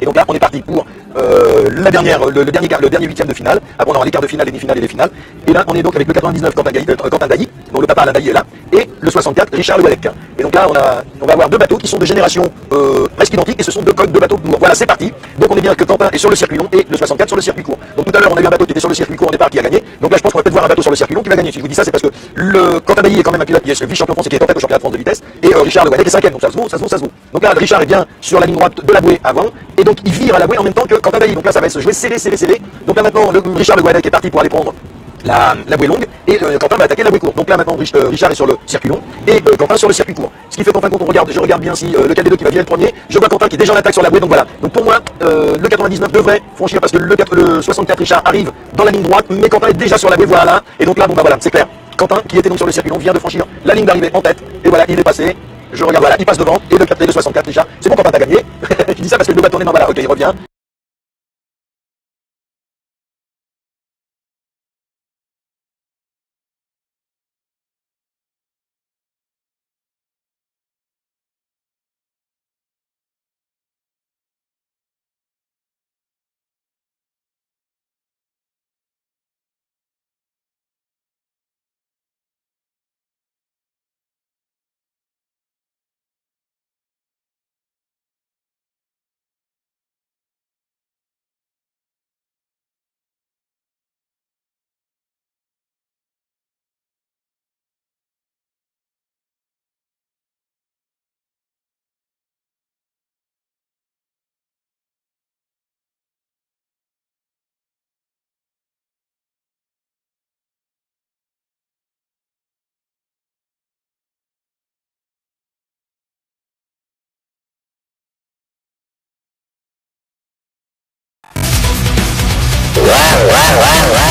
donc là, on est parti pour le dernier huitième de finale. Après, on aura les quarts de finale, les demi-finales et les finales. Et là, on est donc avec le 99 Quentin Dailly, dont le papa Alain Dailly est là, et le 64 Richard Le Wallec. Et donc là, on va avoir deux bateaux qui sont de génération presque identiques, et ce sont deux bateaux de Voilà, c'est parti. Donc on est bien que Quentin est sur le circuit long et le 64 sur le circuit court. Donc tout à l'heure, on a eu un bateau qui était sur le circuit court au départ qui a gagné. Donc là, je pense qu'on va peut-être voir un bateau sur le circuit long qui va gagner. Si je vous dis ça, c'est parce que le Quentin Dailly est quand même un pilote qui est vice-champion français, qui est en tête au championnat de France de vitesse, et Richard Le Wallec est cinquième. Donc ça se vaut. Donc là, Richard est bien sur la ligne droite de la bouée avant, et donc il vire à la bouée en même temps que Quentin Dailly. Donc là, ça va se jouer scellé. Donc là maintenant, Richard Le Wallec est parti pour aller prendre la bouée longue, et Quentin va attaquer la bouée courte. Donc là maintenant, Richard est sur le circuit long, et Quentin sur le circuit court. Ce qui fait qu'en fin de compte, je regarde bien si lequel des deux qui va virer le premier. Je vois Quentin qui est déjà en attaque sur la bouée, donc voilà. Donc pour moi, le 99 devrait franchir, parce que le 64 Richard arrive dans la ligne droite, mais Quentin est déjà sur la bouée, voilà. Et donc là, bon bah voilà, c'est clair. Quentin, qui était donc sur le circuit long, vient de franchir la ligne d'arrivée en tête, et voilà, il est passé. Je regarde, voilà, il passe devant, et le 64 Richard, c'est bon, Quentin, t'as gagné. Je dis ça parce que le dos va tourner, non, voilà, ok, il revient. Wow.